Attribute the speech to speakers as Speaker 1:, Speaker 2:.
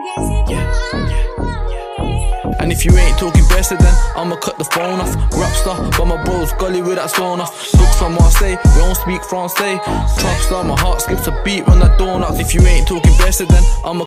Speaker 1: And if you ain't talking better, then I'ma cut the phone off. Rapstar, but my bros gully with that stone off. Books from Marseille, we don't speak Francais. Trapstar, my heart skips a beat when that door knocks. If you ain't talking better, then I'ma